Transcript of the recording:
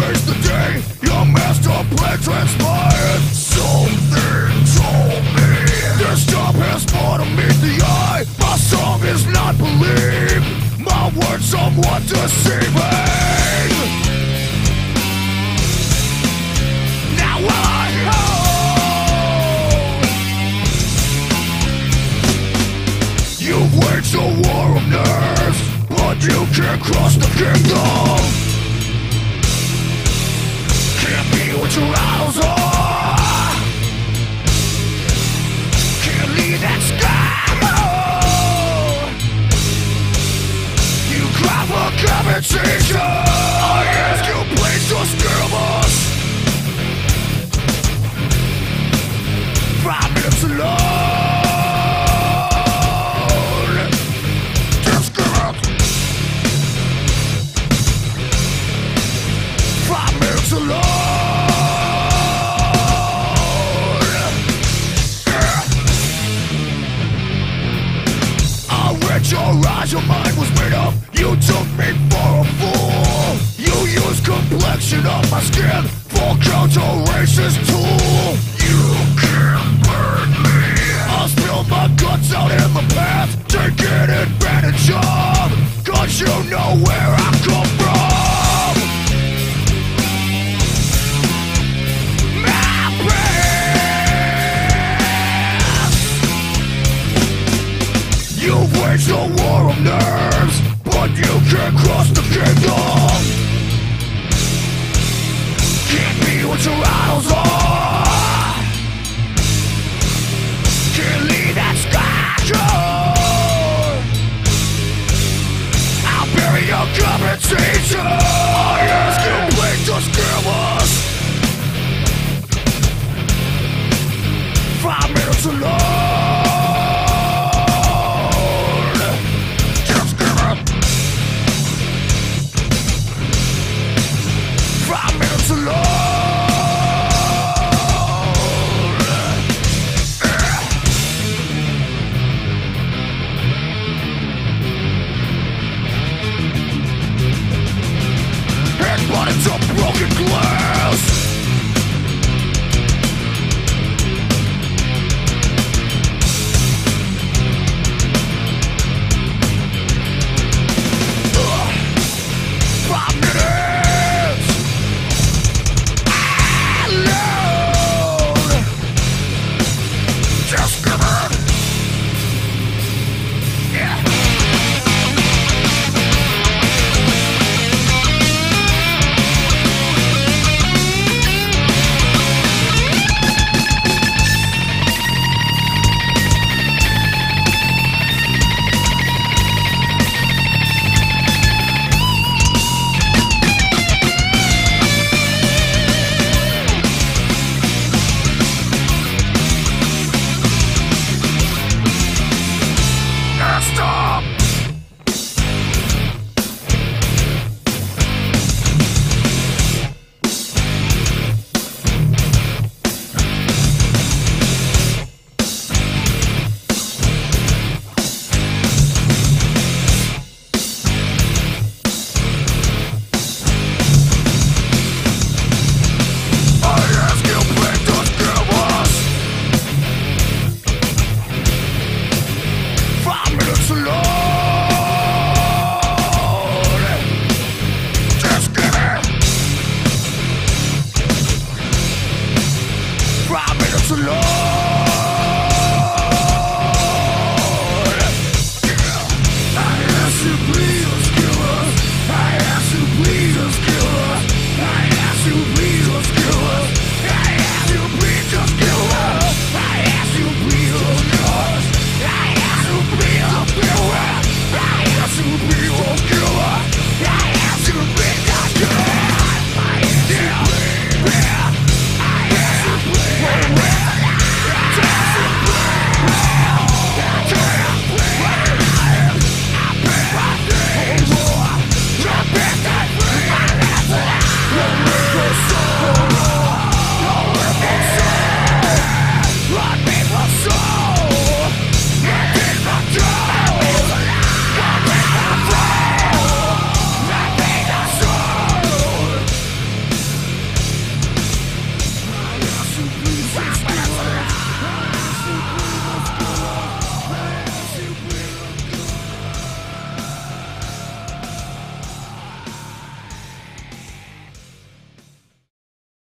face the day your master plan transpired. Something told me this job has more to meet the eye. My song is not believed, my words somewhat deceiving. Now I know you've waged a war of nerves, but you can't cross the kingdom. Can't be what your idols are. Can't leave that sky. You cry for compensation. I ask you please just give us 5 minutes alone. Just give us 5 minutes alone. I read your eyes, your mind was made up. You took me for a fool. You used complexion of my skin for counter-racist tool. You can't burn me. I'll spill my guts out in the path, taking advantage of, 'cause you know where I come from. My past. You've waged a war of nerves, but you can't cross the kingdom. Can't be what your idols are. Can't leave that sky. I'll bury your compensation. I ask you please just give us 5 minutes alone. Just give us 5 minutes alone. But it's a